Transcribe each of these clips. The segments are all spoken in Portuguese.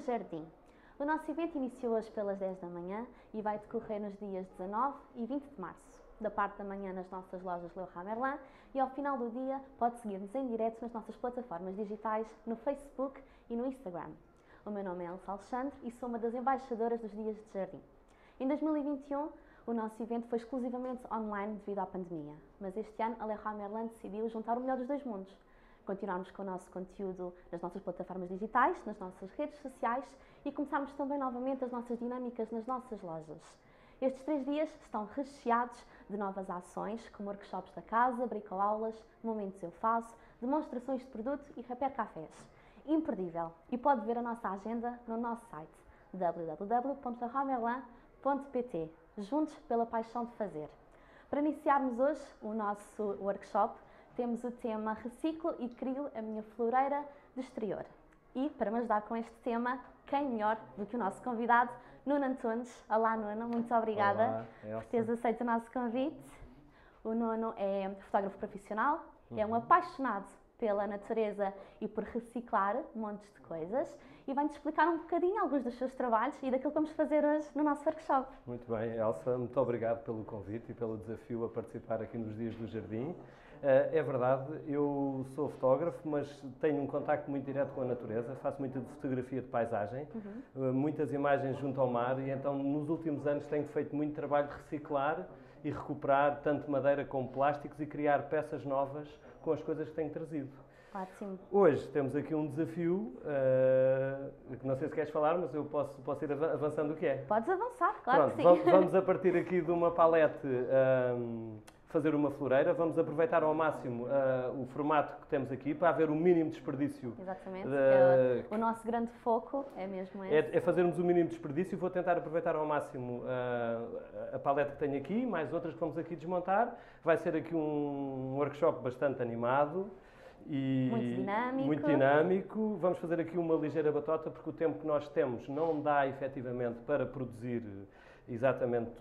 Jardim. O nosso evento iniciou hoje pelas 10 da manhã e vai decorrer nos dias 19 e 20 de março. Da parte da manhã nas nossas lojas Leroy Merlin e ao final do dia pode seguir-nos em direto nas nossas plataformas digitais no Facebook e no Instagram. O meu nome é Elsa Alexandre e sou uma das embaixadoras dos Dias de Jardim. Em 2021, o nosso evento foi exclusivamente online devido à pandemia, mas este ano a Leroy Merlin decidiu juntar o melhor dos dois mundos. Continuarmos com o nosso conteúdo nas nossas plataformas digitais, nas nossas redes sociais e começarmos também novamente as nossas dinâmicas nas nossas lojas. Estes 3 dias estão recheados de novas ações, como workshops da casa, bricoaulas, momentos eu faço, demonstrações de produto e repair cafés. Imperdível! E pode ver a nossa agenda no nosso site www.leroymerlin.pt. Juntos pela paixão de fazer. Para iniciarmos hoje o nosso workshop, temos o tema Reciclo e Crio a minha floreira de exterior. E, para me ajudar com este tema, quem melhor do que o nosso convidado, Nuno Antunes. Olá, Nuno, muito obrigada por teres aceito o nosso convite. O Nuno é fotógrafo profissional, é um apaixonado pela natureza e por reciclar montes de coisas e vai-nos explicar um bocadinho alguns dos seus trabalhos e daquilo que vamos fazer hoje no nosso workshop. Muito bem, Elsa, muito obrigado pelo convite e pelo desafio a participar aqui nos Dias do Jardim. É verdade, eu sou fotógrafo, mas tenho um contacto muito direto com a natureza, faço muita fotografia de paisagem, muitas imagens junto ao mar e então nos últimos anos tenho feito muito trabalho de reciclar e recuperar tanto madeira como plásticos e criar peças novas com as coisas que tenho trazido. Ótimo. Hoje temos aqui um desafio, que não sei se queres falar, mas eu posso ir avançando o que é. Podes avançar, claro. Pronto, que sim. Vamos a partir aqui de uma palete fazer uma floreira, vamos aproveitar ao máximo o formato que temos aqui para haver o mínimo desperdício. Exatamente, o nosso grande foco é mesmo esse. É fazermos o mínimo desperdício e vou tentar aproveitar ao máximo a palete que tenho aqui, mais outras que vamos aqui desmontar. Vai ser aqui um workshop bastante animado. E muito dinâmico. Vamos fazer aqui uma ligeira batota porque o tempo que nós temos não dá efetivamente para produzir exatamente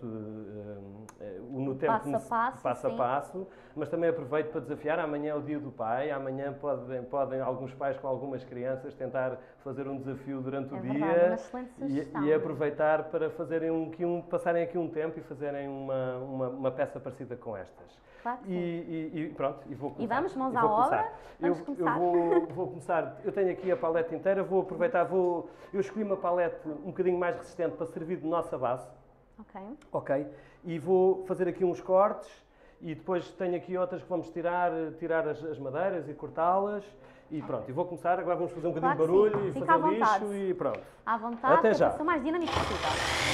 no tempo passo a passo, mas também aproveito para desafiar. Amanhã é o dia do pai, amanhã podem alguns pais com algumas crianças tentar fazer um desafio durante o dia e aproveitar para fazerem passarem aqui um tempo e fazerem uma peça parecida com estas. Claro que e pronto, e vou começar. E vamos mãos à obra? Vamos começar. Eu vou começar, eu tenho aqui a palete inteira, vou aproveitar, eu escolhi uma palete um bocadinho mais resistente para servir de nossa base. Ok. E vou fazer aqui uns cortes e depois tenho aqui outras que vamos tirar as madeiras e cortá-las. E pronto, e vou começar, agora vamos fazer um bocadinho de barulho e fazer lixo e pronto. À vontade, até já. Para ser o mais dinâmico possível.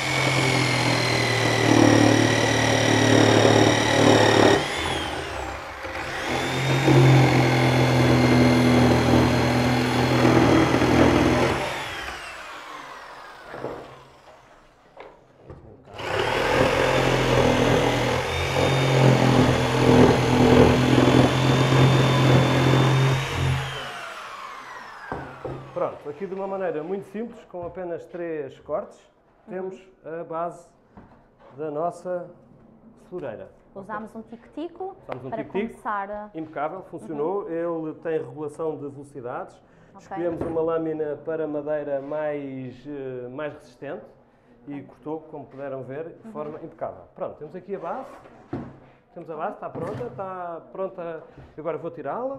Pronto, aqui de uma maneira muito simples, com apenas 3 cortes, temos a base da nossa floreira. Usámos um tico-tico para começar. Impecável, funcionou. Ele tem regulação de velocidades. Escolhemos uma lâmina para madeira mais resistente e cortou, como puderam ver, de forma impecável. Pronto, temos aqui a base. Temos a base, está pronta. Agora vou tirá-la.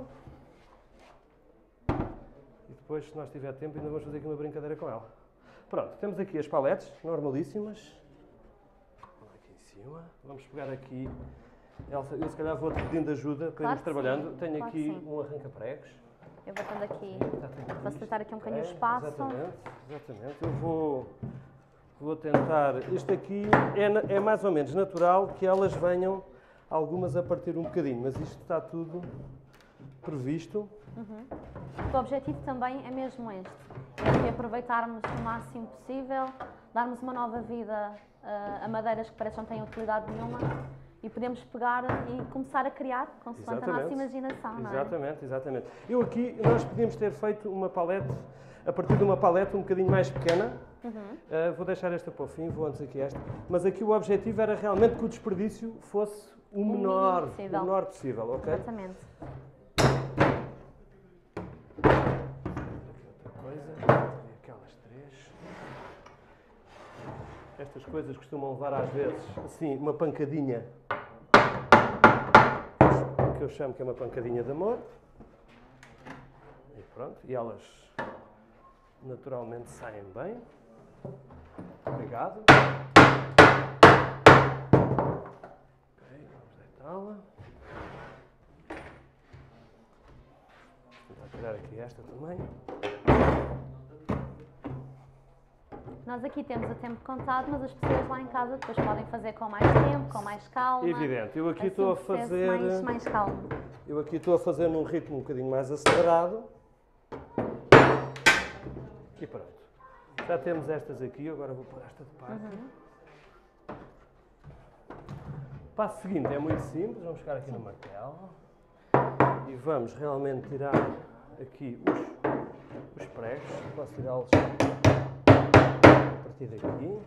E depois, se nós tiver tempo, ainda vamos fazer aqui uma brincadeira com ela. Pronto, temos aqui as paletes, normalíssimas. Aqui em cima. Vamos pegar aqui. Elsa, eu se calhar vou-te pedindo ajuda para irmos trabalhando. Tenho aqui um arranca-pregos. Eu vou tendo aqui, facilitar aqui um bocadinho o espaço. Exatamente. Eu vou tentar. Este aqui é mais ou menos natural que elas venham, algumas a partir um bocadinho, mas isto está tudo previsto. O objetivo também é mesmo este, é aproveitarmos o máximo possível, darmos uma nova vida a madeiras que parece que não têm utilidade nenhuma e podemos pegar e começar a criar consoante a nossa imaginação, não é? Exatamente. Nós podíamos ter feito uma palete, a partir de uma palete um bocadinho mais pequena. Vou deixar esta para o fim, vou antes aqui esta. Mas aqui o objetivo era realmente que o desperdício fosse o menor possível, ok? Exatamente. Aqui outra coisa, aquelas 3. Estas coisas costumam levar às vezes, assim, uma pancadinha, que eu chamo que é uma pancadinha de amor. E pronto, e elas naturalmente saem bem. Obrigado. Ok, vamos deitá-la. Vou tirar aqui esta também. Nós aqui temos o tempo contado, mas as pessoas lá em casa depois podem fazer com mais tempo, com mais calma. Evidente, eu aqui assim estou a fazer. Mais calmo. Eu aqui estou a fazer num ritmo um bocadinho mais acelerado. E pronto. Já temos estas aqui, agora vou pôr esta de parte. O passo seguinte é muito simples, vamos chegar aqui no martelo e vamos realmente tirar aqui os pregos. Posso tirá-los a partir daqui.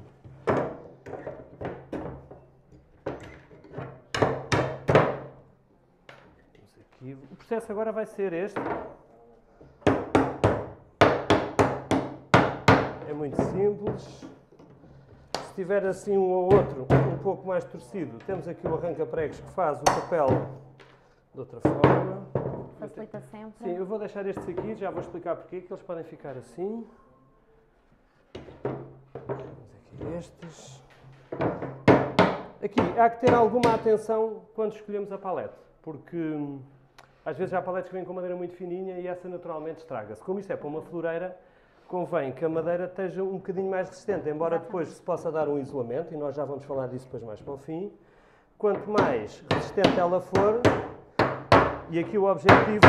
Vamos aqui. O processo agora vai ser este. É muito simples. Se tiver assim um ou outro um pouco mais torcido, temos aqui o arranca-pregos que faz o papel de outra forma. Facilita sempre. Sim, eu vou deixar estes aqui, já vou explicar porque que eles podem ficar assim. Temos aqui estes. Aqui, há que ter alguma atenção quando escolhemos a palete, porque às vezes há paletes que vêm com madeira muito fininha e essa naturalmente estraga-se. Como isto é para uma floreira, convém que a madeira esteja um bocadinho mais resistente, embora depois se possa dar um isolamento, e nós já vamos falar disso depois mais para o fim. Quanto mais resistente ela for, e aqui o objetivo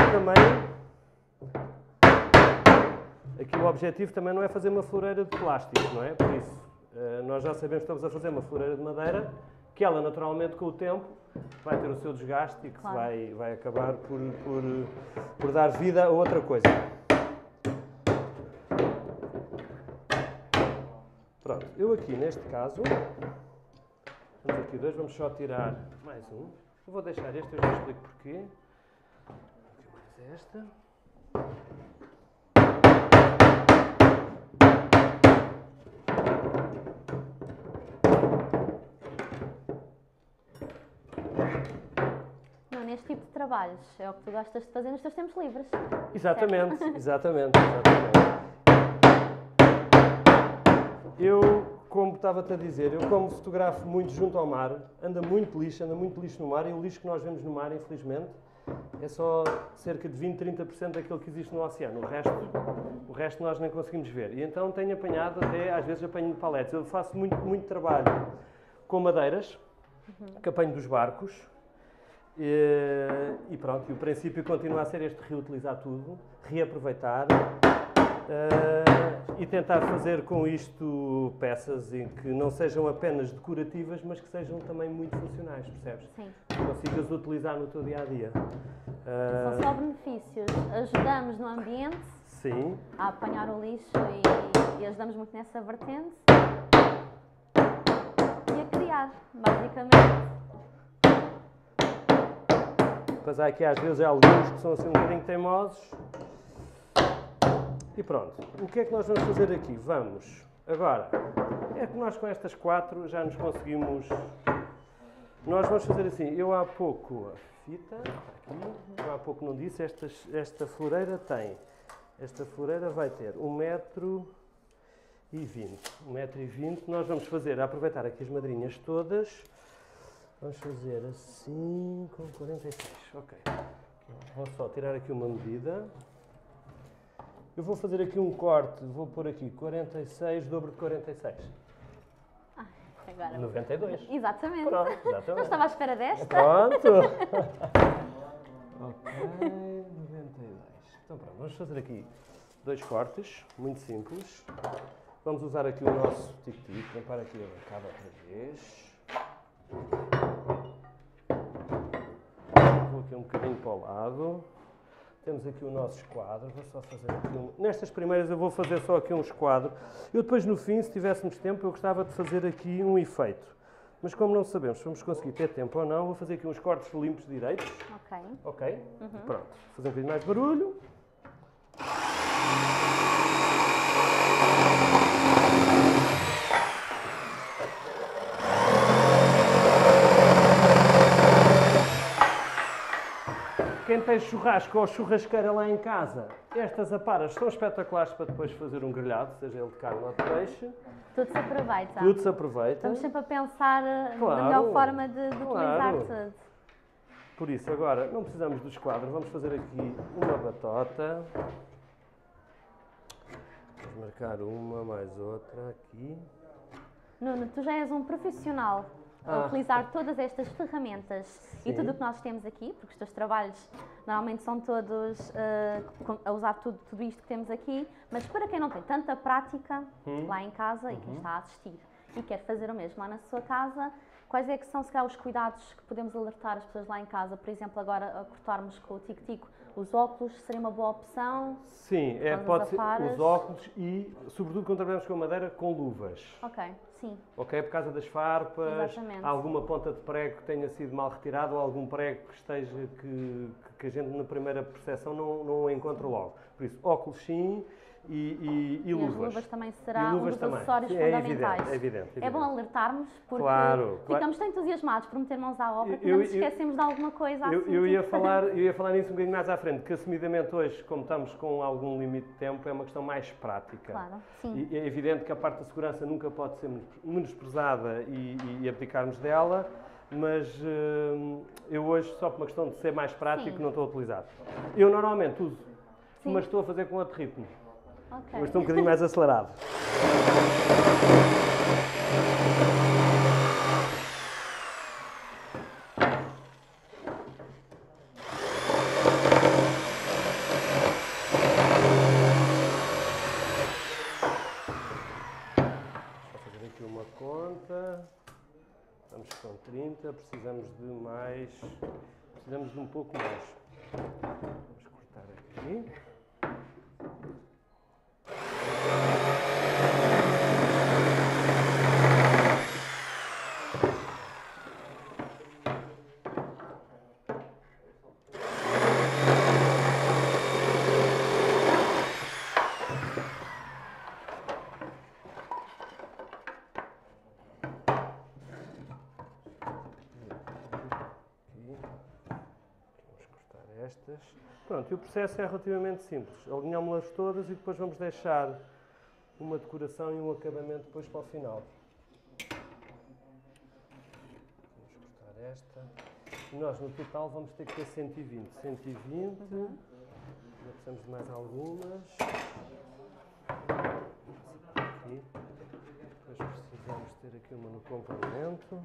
também não é fazer uma floreira de plástico, não é? Por isso, nós já sabemos que estamos a fazer uma floreira de madeira, que ela naturalmente com o tempo vai ter o seu desgaste e que vai acabar por dar vida a outra coisa. Pronto, eu aqui neste caso, temos aqui dois, vamos só tirar mais um. Eu vou deixar este, eu já explico porquê. Aqui mais esta. Não, neste tipo de trabalhos é o que tu gostas de fazer nos teus tempos livres. Exatamente, exatamente. Eu, como estava-te a dizer, eu como fotografo muito junto ao mar, anda muito lixo no mar, e o lixo que nós vemos no mar, infelizmente, é só cerca de 20, 30% daquilo que existe no oceano. O resto nós nem conseguimos ver. E então tenho apanhado até, às vezes apanho paletes. Eu faço muito trabalho com madeiras, que apanho dos barcos, e pronto, e o princípio continua a ser este: reutilizar tudo, reaproveitar, e tentar fazer com isto peças em que não sejam apenas decorativas, mas que sejam também muito funcionais, percebes? Sim. Que consigas utilizar no teu dia-a-dia. São só benefícios. Ajudamos no ambiente, Sim. a apanhar o lixo e ajudamos muito nessa vertente. E a criar, basicamente. Mas há aqui às vezes alguns que são assim um bocadinho teimosos. E pronto, o que é que nós vamos fazer aqui? Vamos, agora, é que nós com estas 4 já nos conseguimos... Nós vamos fazer assim, eu há pouco, a fita, aqui, eu há pouco não disse, esta floreira vai ter 1,20 m. 1,20 m, nós vamos fazer, aproveitar aqui as madrinhas todas, vamos fazer assim, com 46, ok. Vou só tirar aqui uma medida. Eu vou fazer aqui um corte, vou pôr aqui 46, dobro de 46. Agora. 92. Exatamente. Pronto, exatamente. Não estava à espera desta. Pronto. Ok, 92. Então pronto, vamos fazer aqui 2 cortes, muito simples. Vamos usar aqui o nosso tic-tic, limpar aqui a bancada outra vez. Vou aqui um bocadinho para o lado. Temos aqui o nosso esquadro, vou só fazer aqui Nestas primeiras eu vou fazer só aqui um esquadro. Eu depois no fim, se tivéssemos tempo, eu gostava de fazer aqui um efeito. Mas como não sabemos se vamos conseguir ter tempo ou não, vou fazer aqui uns cortes limpos direitos. Ok. Ok? Pronto. Fazer um bocadinho mais de barulho. quem tem churrasco ou churrasqueira lá em casa, estas aparas são espetaculares para depois fazer um grelhado, seja ele de carne ou de peixe. Tudo se aproveita. Tudo se aproveita. Estamos sempre a pensar Claro, na melhor forma de utilizar claro. tudo. Por isso, agora, não precisamos do esquadro. Vamos fazer aqui uma batota. Vamos marcar uma, mais outra aqui. Nuno, tu já és um profissional a utilizar todas estas ferramentas e tudo o que nós temos aqui, porque os teus trabalhos normalmente são todos a usar tudo isto que temos aqui, mas para quem não tem tanta prática lá em casa e quem está a assistir e quer fazer o mesmo lá na sua casa, quais é que são, se calhar, os cuidados que podemos alertar as pessoas lá em casa? Por exemplo, agora a cortarmos com o tico-tico, os óculos seria uma boa opção? Sim, pode ser os óculos e, sobretudo, quando trabalhamos com madeira, com luvas. Ok, sim. Ok, por causa das farpas, Exatamente. alguma ponta de prego que tenha sido mal retirado ou algum prego que esteja que a gente na primeira percepção não encontra logo. Por isso, óculos sim e luvas. As luvas também será um dos também. acessórios Sim, fundamentais. É evidente. É bom alertarmos porque ficamos tão entusiasmados por meter mãos à obra que não nos esquecemos de alguma coisa assim. Eu ia falar nisso um bocadinho mais à frente, que assumidamente hoje, como estamos com algum limite de tempo, é uma questão mais prática. Claro, sim. E é evidente que a parte da segurança nunca pode ser menosprezada e abdicarmos dela, mas eu hoje, só por uma questão de ser mais prático, não estou a utilizar. Eu normalmente uso, mas estou a fazer com outro ritmo. Okay. Mas estou um bocadinho mais acelerado. Vou fazer aqui uma conta. Estamos com 30, precisamos de um pouco mais. Vamos cortar aqui. Pronto, e o processo é relativamente simples. Alinhámos-las todas e depois vamos deixar uma decoração e um acabamento depois para o final. Vamos cortar esta. E nós no total vamos ter que ter 120. 120. Ainda precisamos de mais algumas. Aqui. Depois precisamos ter aqui uma no complemento.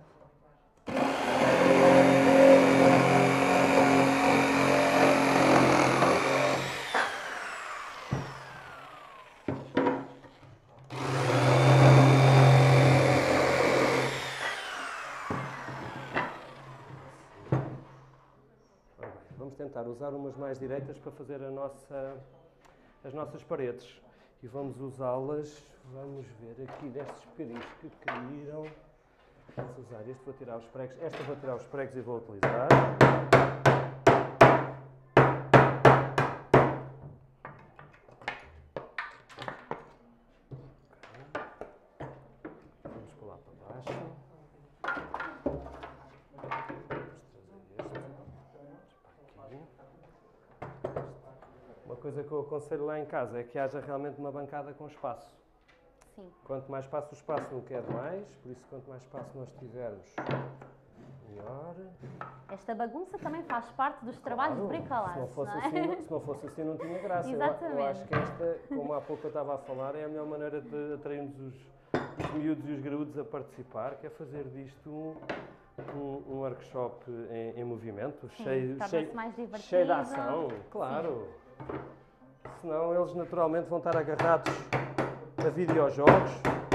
Tentar usar umas mais direitas para fazer as nossas paredes e vamos usá-las, vamos ver aqui destes bocadinhos que caíram, vamos usar este, vou tirar os pregos, esta vou tirar os pregos e vou utilizar. Vamos pular para baixo. Uma coisa que eu aconselho lá em casa é que haja realmente uma bancada com espaço. Sim. Quanto mais espaço o espaço não quer mais, por isso quanto mais espaço nós tivermos, melhor. Esta bagunça também faz parte dos trabalhos de bricolagem. Se não fosse assim não tinha graça. Exatamente. Eu acho que esta, como há pouco eu estava a falar, é a melhor maneira de atrairmos os miúdos e os graúdos a participar, que é fazer disto um workshop em movimento, cheio de ação, claro. Sim. Senão eles naturalmente vão estar agarrados a videojogos.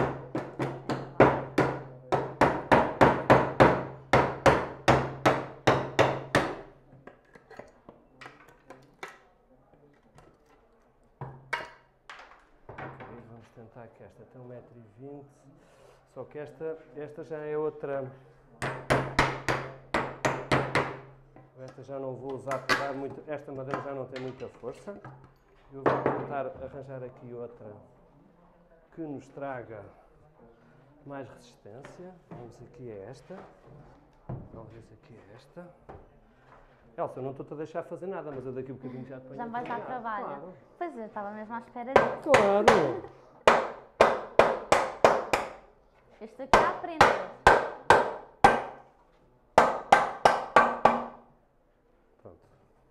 Ok, vamos tentar que esta tem 1,20 m, só que esta já é outra. Esta já não vou usar para dar muito, esta madeira já não tem muita força. Eu vou tentar arranjar aqui outra que nos traga mais resistência. Vamos aqui a esta. Talvez aqui a esta. Elsa, eu não estou-te a deixar fazer nada, mas eu daqui a bocadinho já te ponho. Já me vais dar trabalho. Claro. Pois eu estava mesmo à espera disso. Claro! Este aqui aprende. Pronto.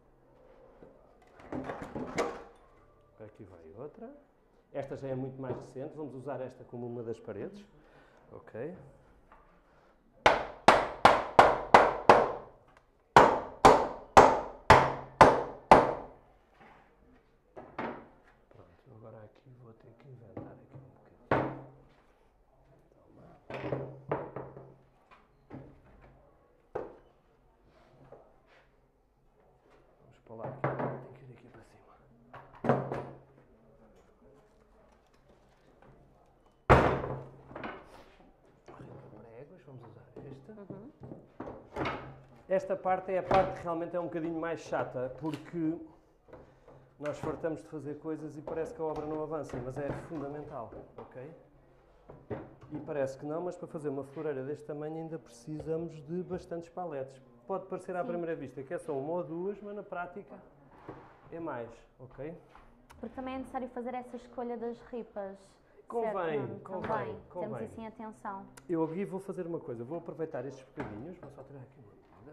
Aqui vai outra. Esta já é muito mais recente, vamos usar esta como uma das paredes. Ok. Pronto, agora aqui vou ter que inventar aqui um bocadinho. Toma. Vamos para lá aqui, tem que ir aqui para cima. Préguas, vamos usar esta. Esta parte é a parte que realmente é um bocadinho mais chata, porque nós fartamos de fazer coisas e parece que a obra não avança, mas é fundamental, ok? E parece que não, mas para fazer uma floreira deste tamanho ainda precisamos de bastantes paletes. Pode parecer à primeira vista que é só uma ou duas, mas na prática é mais, ok? Porque também é necessário fazer essa escolha das ripas. Convém, certo? convém. Temos isso em atenção. Eu aqui vou fazer uma coisa, vou aproveitar estes bocadinhos, vou só tirar aqui uma medida.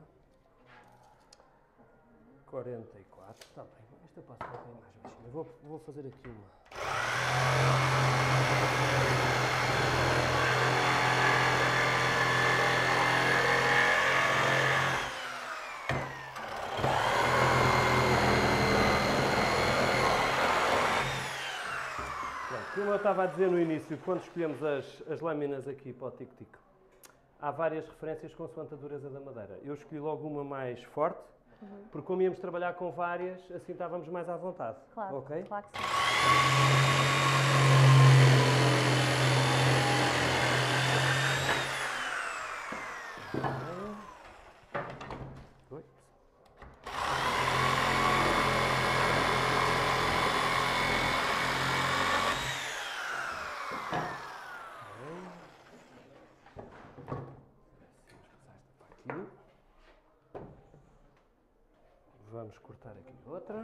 44, está bem. Esta eu passo um bocadinho mais baixinha. Vou fazer aqui uma. Como eu estava a dizer no início, quando escolhemos as lâminas aqui para o tico-tico, há várias referências consoante a dureza da madeira. Eu escolhi logo uma mais forte, porque como íamos trabalhar com várias, assim estávamos mais à vontade. Claro, ok? claro que sim. Oi. Vamos cortar aqui outra.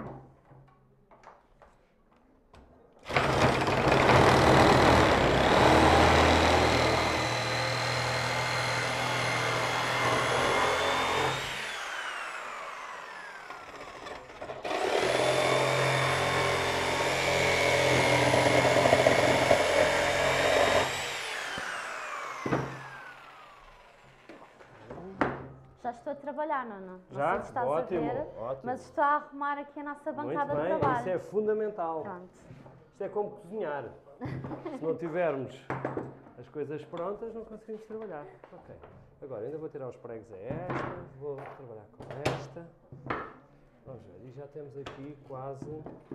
Já estou a trabalhar, Nuno. Já? Não sei se estás Ótimo, a ver, ótimo. mas estou a arrumar aqui a nossa bancada Muito de bem, trabalho. isso é fundamental. Pronto. Isto é como cozinhar. Se não tivermos as coisas prontas, não conseguimos trabalhar. Ok. Agora, ainda vou tirar os pregos a esta, vou trabalhar com esta. Vamos ver, e já temos aqui quase...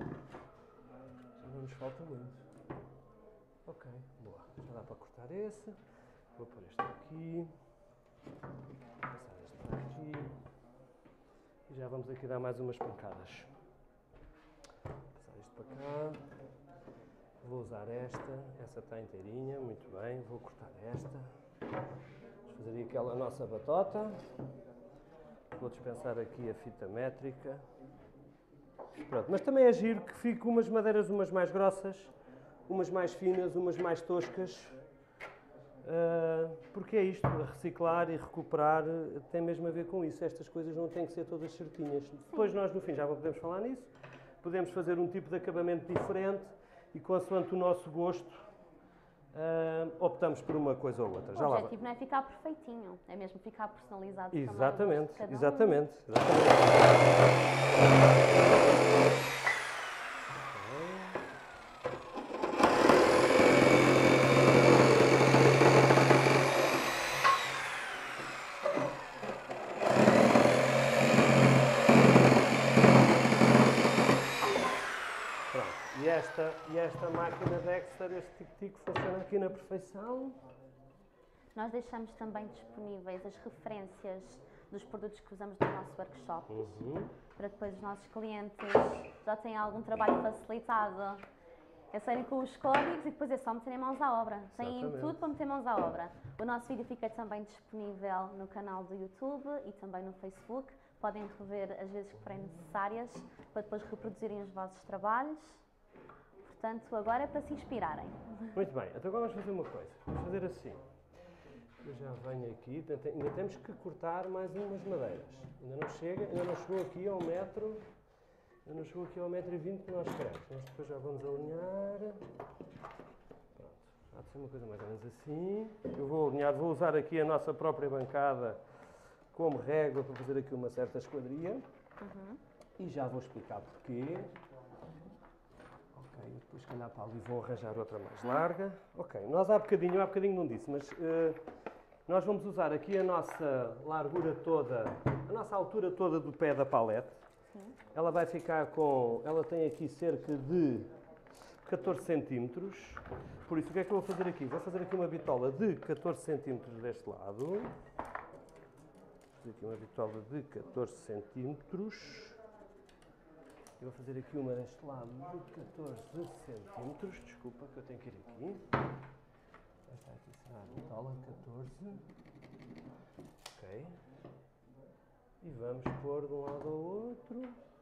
Já não nos falta muito. Ok, boa. Já dá para cortar esse. Vou pôr este aqui. Passar este para aqui. E já vamos aqui dar mais umas pancadas. Passar isto para cá. Vou usar essa está inteirinha, muito bem. Vou cortar esta. Vamos fazer aquela nossa batota. Vou dispensar aqui a fita métrica. Pronto, mas também é giro que fique umas madeiras, umas mais grossas, umas mais finas, umas mais toscas. Porque é isto, a reciclar e recuperar tem mesmo a ver com isso. Estas coisas não têm que ser todas certinhas. Depois nós no fim já podemos falar nisso. Podemos fazer um tipo de acabamento diferente e consoante o nosso gosto optamos por uma coisa ou outra. O objetivo não é ficar perfeitinho, é mesmo ficar personalizado. Exatamente, também, exatamente. E esta máquina Dexter, este tico-tico, funciona aqui na perfeição. Nós deixamos também disponíveis as referências dos produtos que usamos nos nossos workshops, para que depois os nossos clientes já tenham algum trabalho facilitado É saírem com os códigos e depois é só meterem mãos à obra. Têm Exatamente. tudo para meter mãos à obra. O nosso vídeo fica também disponível no canal do YouTube e também no Facebook. Podem rever as vezes que forem necessárias para depois reproduzirem os vossos trabalhos. Portanto, agora é para se inspirarem. Muito bem, então agora vamos fazer uma coisa. Vamos fazer assim. Eu já venho aqui, ainda temos que cortar mais umas madeiras. Ainda não chega, ainda não chegou aqui ao metro. Ainda não chegou aqui ao 1,20 m que nós queremos. Nós depois já vamos alinhar. Pronto. Há de ser uma coisa mais ou menos assim. Eu vou alinhar, vou usar aqui a nossa própria bancada como régua para fazer aqui uma certa esquadria. E já vou explicar porquê. Ok, depois se calhar para ali vou arranjar outra mais larga. Ok, nós há bocadinho não disse, mas nós vamos usar aqui a nossa largura toda, a nossa altura toda do pé da palete. Sim. Ela vai ficar com, ela tem aqui cerca de 14 centímetros. Por isso, o que é que eu vou fazer aqui? Vou fazer aqui uma bitola de 14 centímetros deste lado. Vou fazer aqui uma bitola de 14 centímetros. E vou fazer aqui uma deste lado de 14 centímetros. Desculpa que eu tenho que ir aqui. Esta aqui será a bitola 14. Ok. E vamos pôr de um lado ao outro.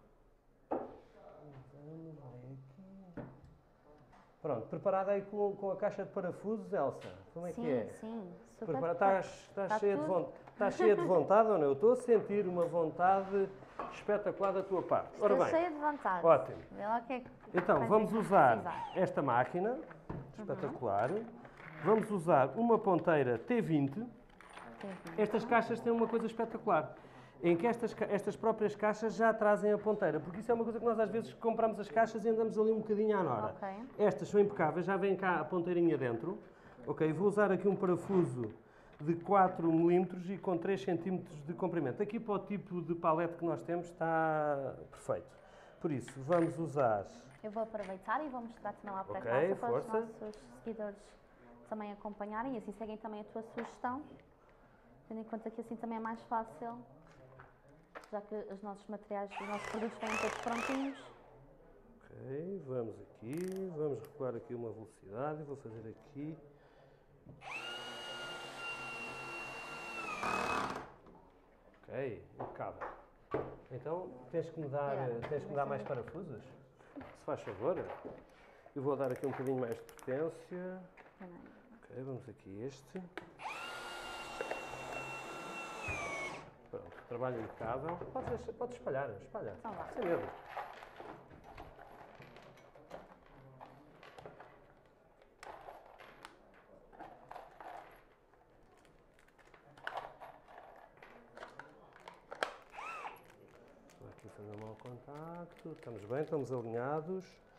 Vamos, vai aqui. Pronto, preparada aí com a caixa de parafusos, Elsa? Como é que é? Sim, super. Estás cheia de vontade ou não? Eu estou a sentir uma vontade espetacular da tua parte. Ora Estou bem, cheia de vontade. ótimo. Vê lá o que é que Então, vais vamos precisar. usar esta máquina, espetacular. Vamos usar uma ponteira T20. Estas caixas têm uma coisa espetacular, em que estas próprias caixas já trazem a ponteira, porque isso é uma coisa que nós às vezes compramos as caixas e andamos ali um bocadinho à nora. Ok. Estas são impecáveis, já vem cá a ponteirinha dentro. Ok, vou usar aqui um parafuso de 4 mm e com 3 cm de comprimento. Aqui para o tipo de palete que nós temos está perfeito. Por isso, vamos usar... Eu vou aproveitar e vou mostrar também lá para Ok, casa para força. os nossos seguidores também acompanharem e assim seguem também a tua sugestão, tendo em conta que assim também é mais fácil, já que os nossos materiais, os nossos produtos vêm todos prontinhos. Ok, vamos aqui, vamos recuar aqui uma velocidade, vou fazer aqui. Ok, impecável. Então, tens que me dar mais parafusos? Se faz favor. Eu vou dar aqui um bocadinho mais de potência. Ok, vamos aqui este. Pronto, trabalho impecável. Podes espalhar, Então vá. sem medo. Vou aqui fazer um mau contacto. Estamos bem, estamos alinhados.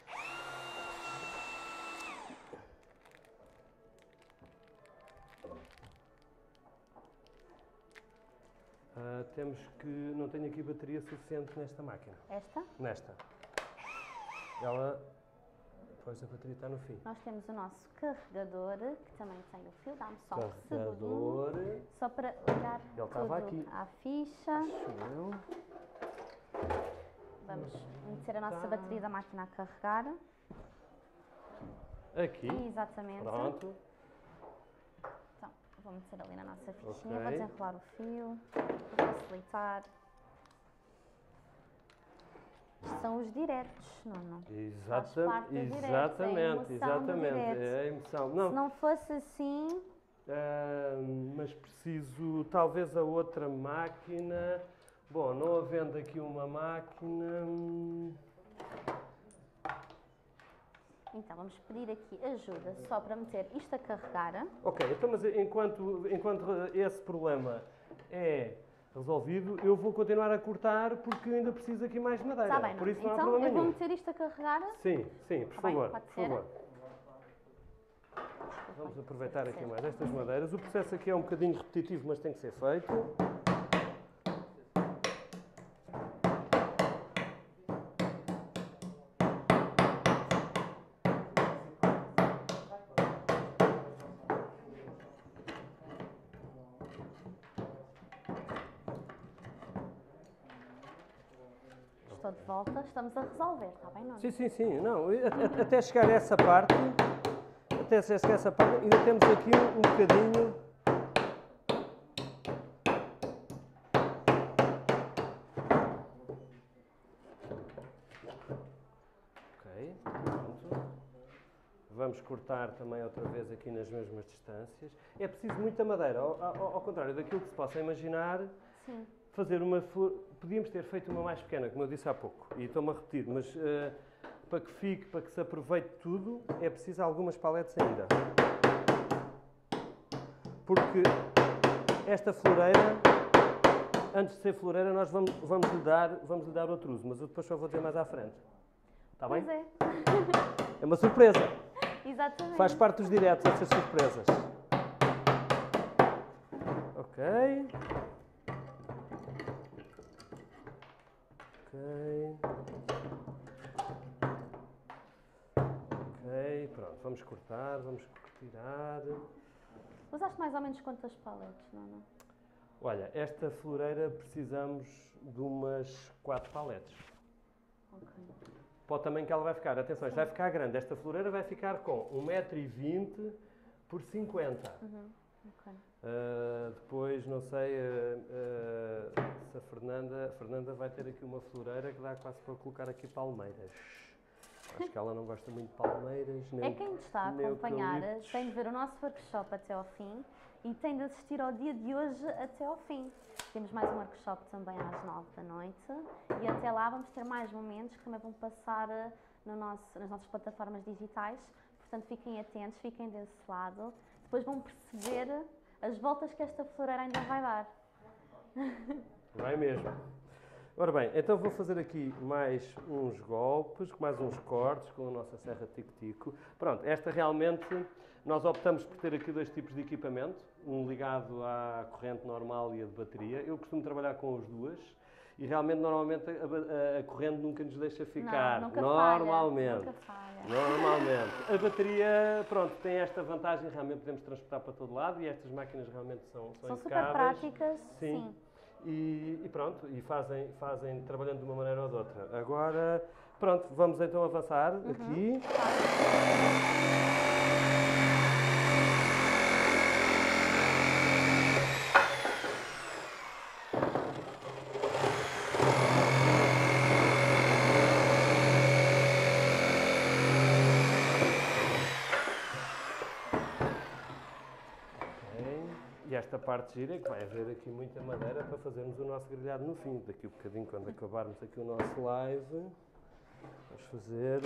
Temos que... Não tenho aqui bateria suficiente nesta máquina. Esta? Nesta. Ela... Pois a bateria está no fim. Nós temos o nosso carregador, que também tem o fio, dá-me só um Carregador. segundinho, só para olhar Ele estava aqui. tudo à ficha. Acho eu. Vamos meter a nossa bateria da máquina a carregar. Aqui. Exatamente. Pronto. Então, vou meter ali na nossa fichinha, Ok. vou desenrolar o fio, para facilitar. Isto são os diretos, Nuno. Faz parte dos diretos, Exatamente, é a emoção do direto. É a emoção. Se Não, não fosse assim, mas preciso, talvez a outra máquina. Bom, não havendo aqui uma máquina. então vamos pedir aqui ajuda só para meter isto a carregar. Ok, então, mas enquanto esse problema é resolvido, eu vou continuar a cortar porque ainda preciso aqui mais madeira. Está bem, Por isso não há então problema eu vou nenhum. meter isto a carregar. Sim, sim, por Está bem, favor, pode por ser? favor. Vamos aproveitar aqui mais estas madeiras. O processo aqui é um bocadinho repetitivo, mas tem que ser feito. estou de volta. Estamos a resolver, está bem, não? Sim, sim, sim. Não, até chegar a essa parte, ainda temos aqui um bocadinho. Ok, pronto. Vamos cortar também outra vez aqui nas mesmas distâncias. É preciso muita madeira, ao contrário daquilo que se possa imaginar. Sim. Fazer uma... Podíamos ter feito uma mais pequena, como eu disse há pouco, e estou-me a repetir, mas para que fique, para que se aproveite tudo, é preciso algumas paletes ainda. Porque esta floreira, antes de ser floreira, nós vamos lhe dar outro uso, mas eu depois só vou dizer mais à frente. Está bem? Pois é. É uma surpresa. Exatamente. Faz parte dos diretos essas surpresas. Ok. Ok, pronto, vamos cortar, vamos retirar. Usaste mais ou menos quantas paletes, não? Olha, esta floreira precisamos de umas 4 paletes. Ok. Pode também que ela vai ficar, atenção, isto vai ficar grande. Esta floreira vai ficar com 1,20 m por 50. Ok. Depois, não sei se a Fernanda vai ter aqui uma floreira que dá quase para colocar aqui palmeiras. Acho que ela não gosta muito de palmeiras. Nem, quem nos está a acompanhar tem de ver o nosso workshop até ao fim e tem de assistir ao dia de hoje até ao fim. Temos mais um workshop também às 9 da noite e até lá vamos ter mais momentos que também vão passar nas nossas plataformas digitais. Portanto, fiquem atentos, fiquem desse lado. Depois vão perceber as voltas que esta floreira ainda vai dar. Vai mesmo. Ora bem, então vou fazer aqui mais uns golpes, mais uns cortes com a nossa serra tico-tico. Pronto, esta realmente, nós optamos por ter aqui 2 tipos de equipamento, um ligado à corrente normal e a de bateria. Eu costumo trabalhar com as duas e realmente, normalmente, a corrente nunca nos deixa ficar. Não, nunca normalmente. Falha, nunca falha. Normalmente. A bateria, pronto, tem esta vantagem, realmente podemos transportar para todo lado e estas máquinas realmente são super impecáveis. práticas, sim. E pronto, e fazem trabalhando de uma maneira ou de outra. Agora, pronto, vamos então avançar aqui. E esta parte gira é que vai haver aqui muita madeira para fazermos o nosso grelhado no fim. Daqui a bocadinho, quando acabarmos aqui o nosso live, vamos fazer...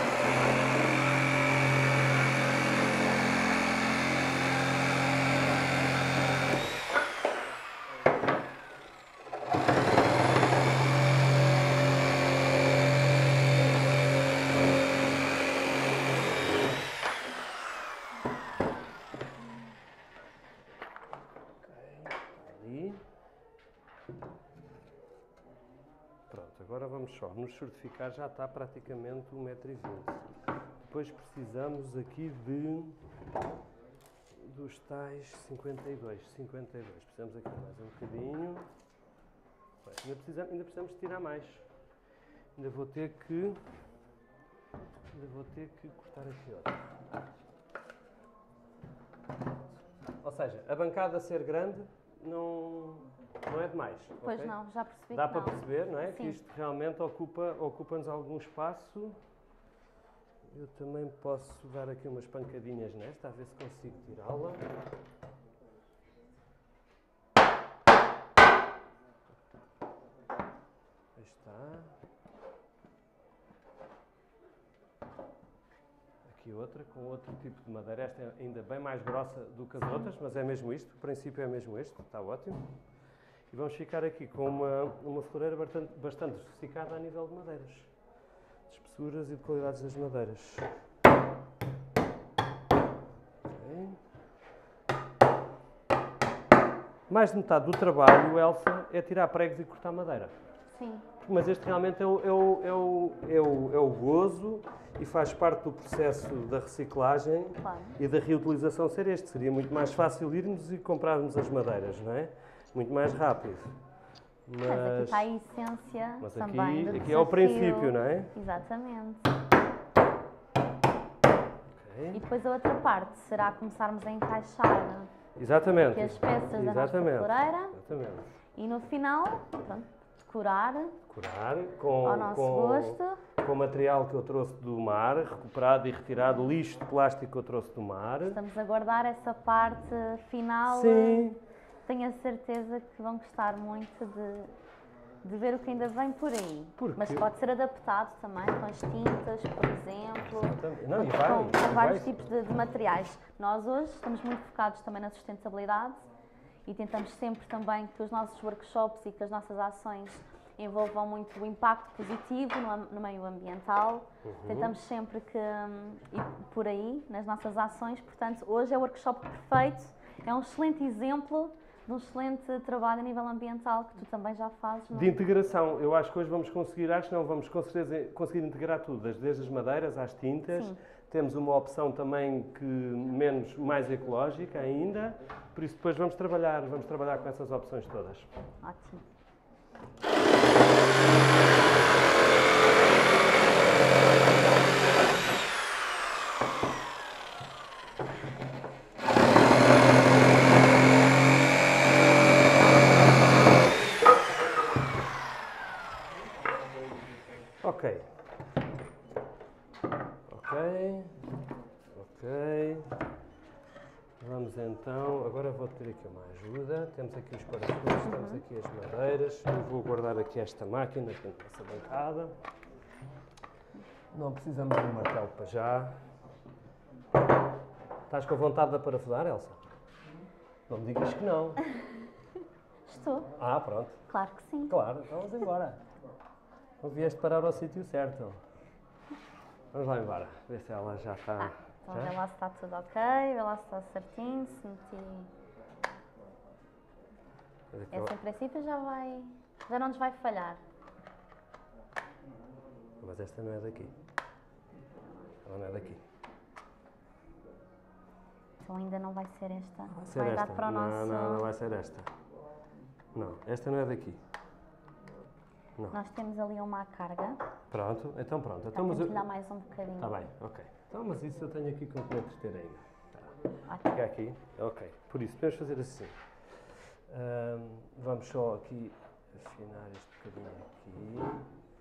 Agora vamos só nos certificar, já está praticamente 1,20 m. Depois precisamos aqui dos tais 52. Precisamos aqui mais um bocadinho. Ainda precisamos de tirar mais. Ainda vou ter que cortar aqui outra. Ou seja, a bancada ser grande não é demais. Pois okay? não, já percebi. Dá para perceber, não é? Sim. Que isto realmente ocupa-nos algum espaço. Eu também posso dar aqui umas pancadinhas nesta, a ver se consigo tirá-la. Aí está. Aqui outra, com outro tipo de madeira. Esta é ainda bem mais grossa do que as outras, mas é mesmo isto. O princípio é mesmo este, está ótimo. E vamos ficar aqui com uma floreira bastante sofisticada a nível de madeiras. De espessuras e de qualidades das madeiras. Okay. Mais de metade do trabalho, Elsa, é tirar pregos e cortar madeira. Sim. Mas este realmente é o gozo e faz parte do processo da reciclagem e da reutilização ser este. Seria muito mais fácil irmos e comprarmos as madeiras, não é? Muito mais rápido. Mas aqui está a essência mas também do aqui é o princípio, não é? Exatamente. Okay. E depois a outra parte será começarmos a encaixar Exatamente. aqui as peças da nossa floreira. Exatamente. E no final, pronto, decorar com, ao nosso gosto. Com o material que eu trouxe do mar, recuperado e retirado, lixo de plástico que eu trouxe do mar. Estamos a guardar essa parte final. Sim. Tenho a certeza que vão gostar muito de ver o que ainda vem por aí. Mas pode ser adaptado também com as tintas, por exemplo. Não, com vários tipos de materiais. Nós hoje estamos muito focados também na sustentabilidade e tentamos sempre também que os nossos workshops e que as nossas ações envolvam muito o impacto positivo no meio ambiental. Tentamos sempre que ir por aí nas nossas ações. Portanto, hoje é o workshop perfeito. É um excelente exemplo de um excelente trabalho a nível ambiental que tu também já fazes. Não é? De integração. Eu acho que hoje vamos conseguir, vamos com certeza conseguir integrar tudo, desde as madeiras às tintas. Sim. Temos uma opção também mais ecológica ainda, por isso depois vamos trabalhar com essas opções todas. Ótimo. Ok. Vamos então, agora vou ter aqui uma ajuda. Temos aqui os parafusos, temos aqui as madeiras. Eu vou guardar aqui esta máquina aqui nessa bancada. Não precisamos de um martelo para já. Estás com vontade de parafusar, Elsa? Não me digas que não. Estou. Ah, pronto. Claro que sim. Claro, então vamos embora. Não vieste parar ao sítio certo. Vamos lá embora, ver se ela já está. Então vê lá se está tudo ok, vê lá se está certinho, se meti... Esse em princípio já não nos vai falhar. Mas esta não é daqui. Ela não é daqui. Então ainda não vai ser esta. Vai dar para o nosso... Não vai ser esta. Não, esta não é daqui. Não. Nós temos ali uma carga. Pronto, então pronto. Então, temos que dar mais um bocadinho. Está bem, ok. Então, mas isso eu tenho aqui com que ter ainda. Ótimo. Fica aqui, ok. Por isso, podemos fazer assim. Vamos só aqui afinar este bocadinho aqui.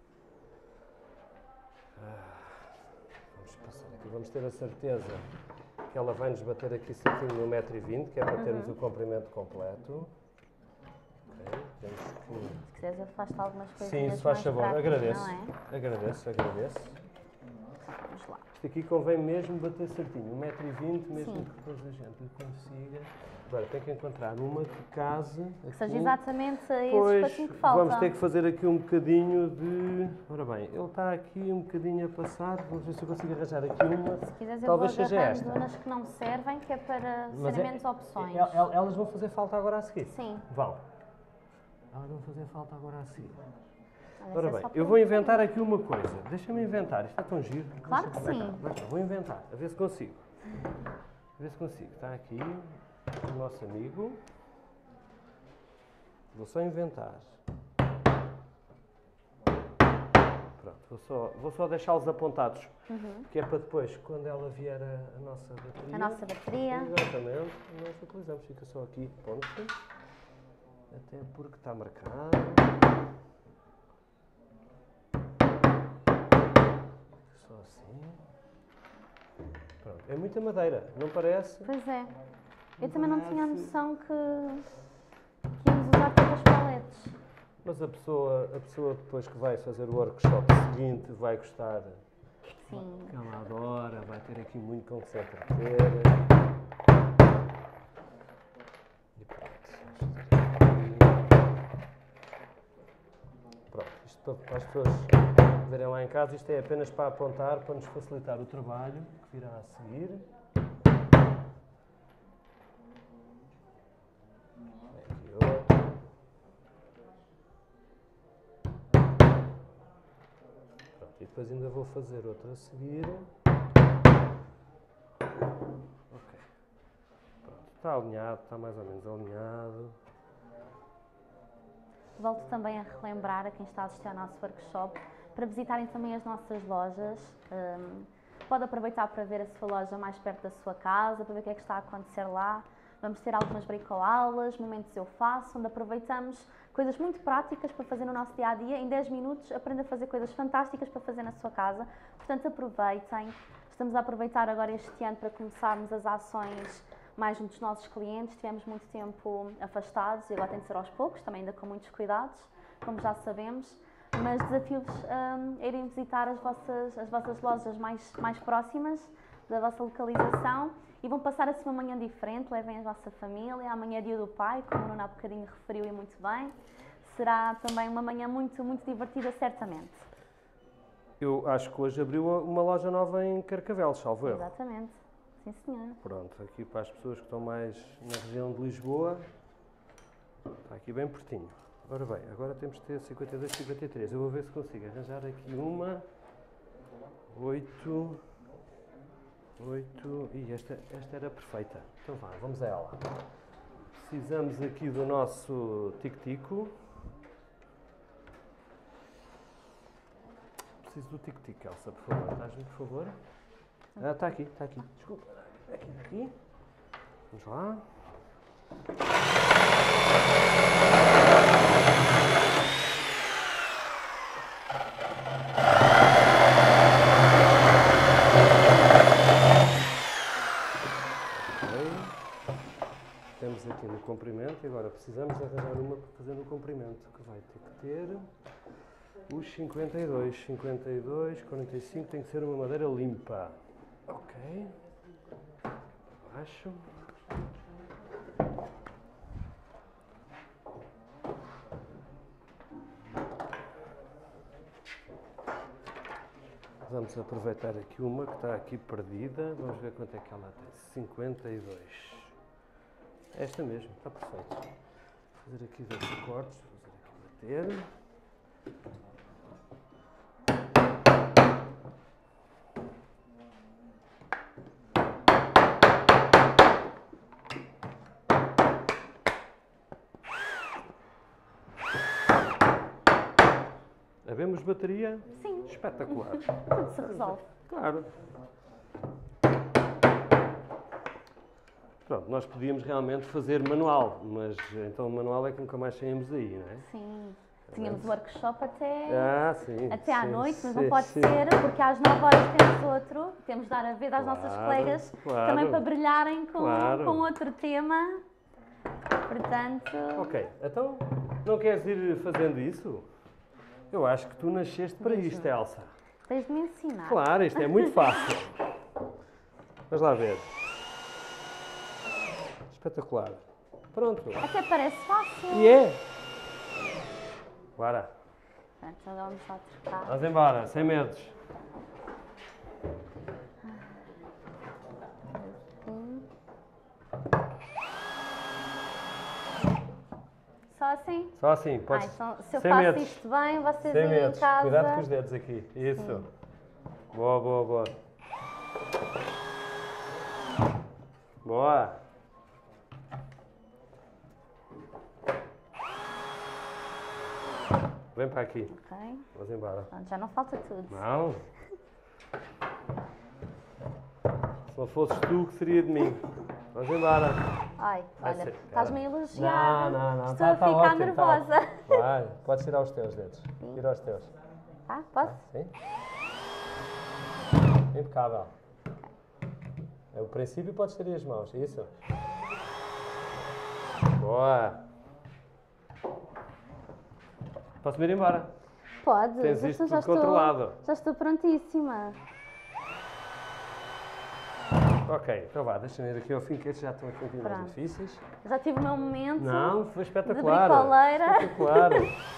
Vamos passar aqui. Vamos ter a certeza que ela vai nos bater aqui certinho no 1,20 m, que é para termos o comprimento completo. Temos que... Se quiseres eu faço algumas coisas. Sim, se faz favor, agradeço. Não é? Agradeço. Vamos lá. Isto aqui convém mesmo bater certinho, 1,20 m, mesmo que depois a gente consiga. Agora tem que encontrar uma que case. Que seja exatamente esse espacinho que falta. Vamos ter que fazer aqui um bocadinho de. Ora bem, ele está aqui um bocadinho a passar. Vamos ver se eu consigo arranjar aqui uma. Se quiseres, eu talvez vou seja esta. nas que não servem, que é para serem menos opções. Elas vão fazer falta agora a seguir? Sim. Vão. Elas vão fazer falta agora a seguir. Ora bem, eu vou inventar aqui uma coisa. Deixa-me inventar. Isto é tão giro. Claro que sim. Vou inventar, a ver se consigo. Está aqui o nosso amigo. Vou só inventar. Pronto, vou só deixá-los apontados. Que é para depois, quando ela vier a nossa bateria. A nossa bateria. Exatamente. Nós utilizamos. Fica só aqui, ponto. Até porque está marcado. Só assim. Pronto. É muita madeira, não parece? Pois é. Eu também não tinha a noção que íamos usar tantas paletes. Mas a pessoa depois que vai fazer o workshop seguinte vai gostar. Sim. Que ela adora, vai ter aqui muito com que se entreter. E pronto, isto para as pessoas verem lá em casa, isto é apenas para apontar, para nos facilitar o trabalho que virá a seguir. Aqui outro. Pronto, e depois ainda vou fazer outro a seguir. Ok. Pronto, está alinhado, está mais ou menos alinhado. volto também a relembrar a quem está a assistir ao nosso workshop para visitarem também as nossas lojas. Pode aproveitar para ver a sua loja mais perto da sua casa, para ver o que é que está a acontecer lá. Vamos ter algumas bricoaulas, momentos eu faço, onde aproveitamos coisas muito práticas para fazer no nosso dia-a-dia. Em 10 minutos aprenda a fazer coisas fantásticas para fazer na sua casa. Portanto, aproveitem. Estamos a aproveitar agora este ano para começarmos as ações mais junto dos nossos clientes. Tivemos muito tempo afastados e agora tem de ser aos poucos, também ainda com muitos cuidados, como já sabemos. Mas desafio-vos a irem visitar as vossas lojas mais próximas da vossa localização e vão passar assim uma manhã diferente, levem a vossa família. Amanhã é dia do pai, como o Nuno há bocadinho referiu e muito bem. Será também uma manhã muito, muito divertida, certamente. Eu acho que hoje abriu uma loja nova em Carcavelos, salvo erro. Exatamente, sim senhora. Pronto, aqui para as pessoas que estão mais na região de Lisboa, está aqui bem pertinho. Ora bem, agora temos que ter 52, 53. Eu vou ver se consigo arranjar aqui uma, 8, e esta era perfeita. Então vá, vamos a ela. Precisamos aqui do nosso tic-tico. Preciso do tic-tic, Elsa, por favor. Estás-me, por favor? Ah, está aqui. Desculpa. Aqui. Vamos lá. Temos aqui no comprimento e agora precisamos de arranjar uma para fazer no comprimento, que vai ter que ter os 52, 45, tem que ser uma madeira limpa. Ok. Abaixo. Vamos aproveitar aqui uma que está aqui perdida. Vamos ver quanto é que ela tem. 52. Esta mesmo, está perfeito. Vou fazer aqui 2 cortes, vou fazer aqui bater. Havemos bateria? Sim. Espetacular. Tudo se resolve. Claro. Pronto, nós podíamos realmente fazer manual, mas então o manual é que nunca mais saímos aí, não é? Sim. Tínhamos o workshop até à noite, mas sim, não pode ser, porque às 9 horas temos outro. Temos de dar a vez às nossas colegas também para brilharem com outro tema. Portanto... Ok, então não queres ir fazendo isso? Eu acho que tu nasceste para isto, Elsa. Tens de me ensinar. Claro, isto é muito fácil. Vamos lá ver. Espetacular. Pronto. Até parece fácil. E é. Bora. Pronto, agora vamos lá trocar. Vamos embora, sem medos. Só assim? Só assim, podes. Então, se eu sem faço medos. isto bem, vocês Sem aí medos. em casa... Cuidado com os dedos aqui. Isso. Sim. Boa, boa, boa. Boa. Vem para aqui. Ok. Vamos embora. Pronto, já não falta tudo. Não. Se não fosses tu, que seria de mim. Vamos embora. Ai, Vai olha, ser. estás-me a elogiar. Não. Estou a ficar ótimo, nervosa. Vai, podes tirar os teus dedos. Tira os teus. Ah, posso? Sim. Impecável. É o princípio, podes ter as mãos. Isso. Boa. Posso-me ir embora? Pode. Tens isto tudo controlado. Já estou prontíssima. Ok, então vá, deixa-me ir aqui ao fim, que estes já estão aqui um bocadinho mais Pronto. difíceis. Já tive o meu momento. Não, foi De espetacular. bricoleira. Espetacular.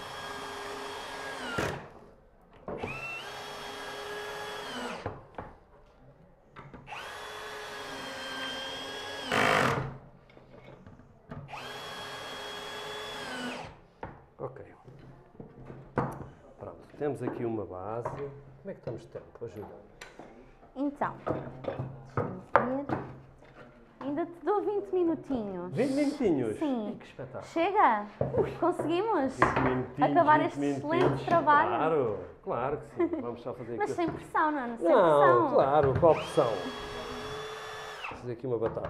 Ok. Pronto, temos aqui uma base. Como é que estamos de tempo? Ajuda. Então, deixa-me ver. Ainda te dou 20 minutinhos. 20 minutinhos? Sim. Ih, que espetáculo. Chega! Conseguimos 20 minutinhos, acabar 20 este minutinhos. excelente trabalho. Claro, claro que sim. Vamos só fazer aqui. Mas sem pressão, não é? Sem Não, pressão. claro, qual pressão? Vou fazer aqui uma batata.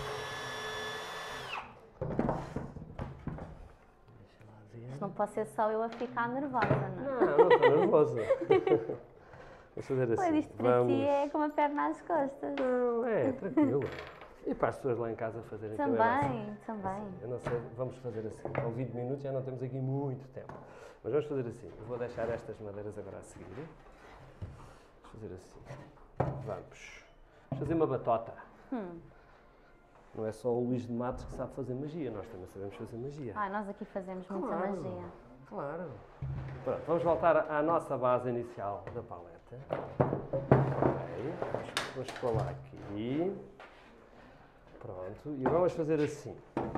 Isto não pode ser só eu a ficar nervosa, não é? Não estou nervosa. Vamos fazer assim. Pois isto para ti é com a perna às costas. Não, é, tranquilo. E para as pessoas lá em casa fazerem também. Também. Eu não sei, vamos fazer assim. Com 20 minutos já não temos aqui muito tempo. Mas vamos fazer assim. Eu vou deixar estas madeiras agora a seguir. Vamos fazer assim. Vamos fazer uma batota. Não é só o Luís de Matos que sabe fazer magia, nós também sabemos fazer magia. Nós aqui fazemos muita Claro. magia. Claro. Pronto, vamos voltar à nossa base inicial da paleta. Ok, vamos colar aqui. Pronto, e vamos fazer assim.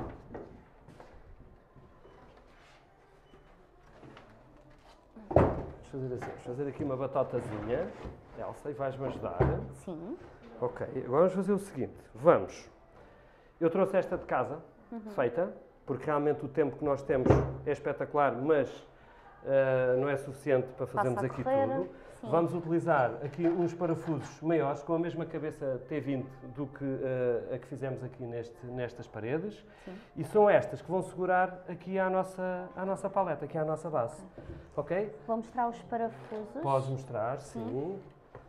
Vamos fazer aqui uma batotazinha. Elsa, e vais-me ajudar? Sim. Ok, agora vamos fazer o seguinte. Eu trouxe esta de casa, feita, porque realmente o tempo que nós temos é espetacular, mas não é suficiente para fazermos aqui tudo. Sim. Vamos utilizar aqui uns parafusos maiores, com a mesma cabeça T20 do que a que fizemos aqui nestas paredes. Sim. E são estas que vão segurar aqui à nossa paleta, aqui à nossa base. Ok? Vou mostrar os parafusos. Podes mostrar, sim.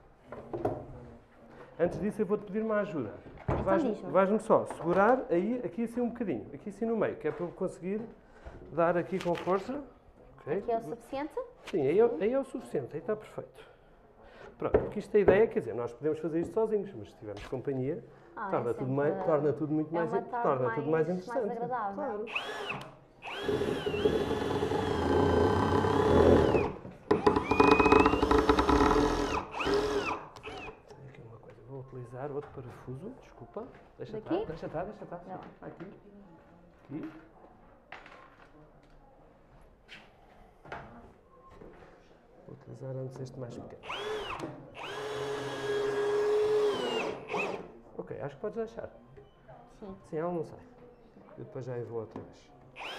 Antes disso, eu vou-te pedir uma ajuda. diz-me. Vais-me só segurar aí, aqui assim um bocadinho, aqui assim no meio, que é para eu conseguir dar aqui com força. Okay. Aqui é o suficiente? Sim, aí é o suficiente, aí está perfeito. Pronto, porque isto é a ideia, quer dizer, nós podemos fazer isto sozinhos, mas se tivermos companhia, torna tudo muito mais, torna tudo mais interessante. Mais agradável. Claro. Aqui uma coisa, vou utilizar outro parafuso, desculpa. Deixa estar. Não. Aqui. Vou utilizar antes este mais pequeno. Ok, acho que podes deixar. Sim. Sim, ela não sai. Eu depois já vou outra vez.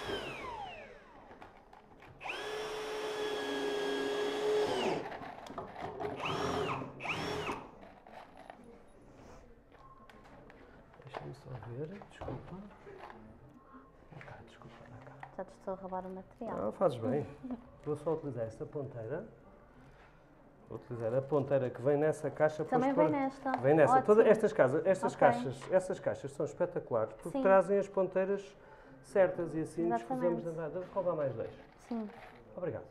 Deixa-me só ver, desculpa. Desculpa, dá cá. Já te estou a roubar o material. Não, fazes bem. Vou só utilizar esta ponteira. Vou utilizar a ponteira que vem nessa caixa. Também vem nesta. Vem nessa. Ótimo. Todas estas Ok. essas caixas são espetaculares porque Sim. trazem as ponteiras certas e assim Exatamente. desfazemos de andar. Vamos roubar mais dois. Sim. Obrigado.